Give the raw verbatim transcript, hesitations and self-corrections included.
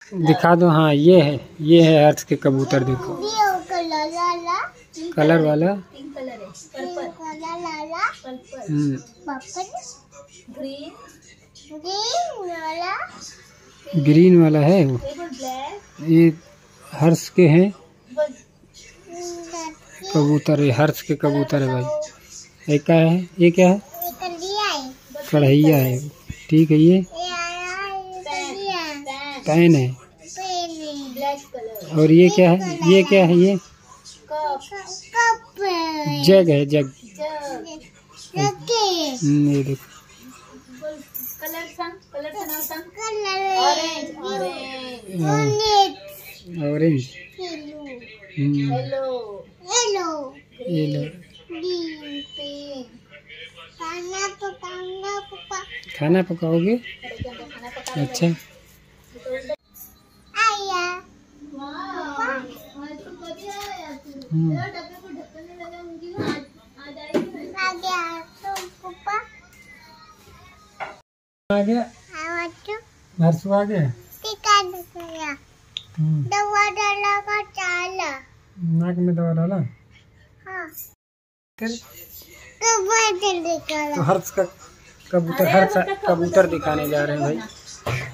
दिखा दो। हाँ ये है, ये है हर्ष के कबूतर। देखो कलर वाला, ग्रीन वाला है वो। ये हर्ष के हैं कबूतर, ये हर्ष के कबूतर है भाई। एक क्या है, ये क्या है? कढ़ैया है। ठीक है, ये पैन है। और ये क्या है? ये क्या है? ये जग है, जग। ये देखो ऑरेंज, येलो। खाना पकाओगे? अच्छा। आ गया हर्षु, आ गया। दवा डाला का चाला, नाक में दवा डाला। हाँ। कर कबूतर दिखा। तो हर्ष का कबूतर, हर्ष कबूतर दिखाने जा रहे हैं भाई।